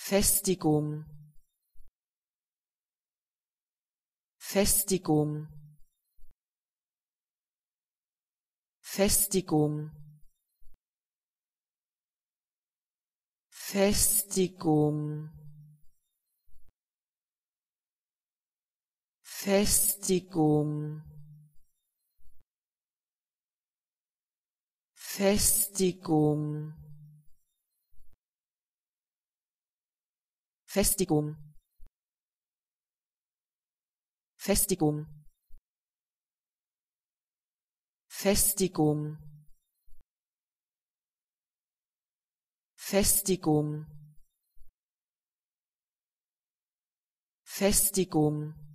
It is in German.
Festigung, Festigung, Festigung, Festigung, Festigung, Festigung, Festigung, Festigung, Festigung, Festigung, Festigung.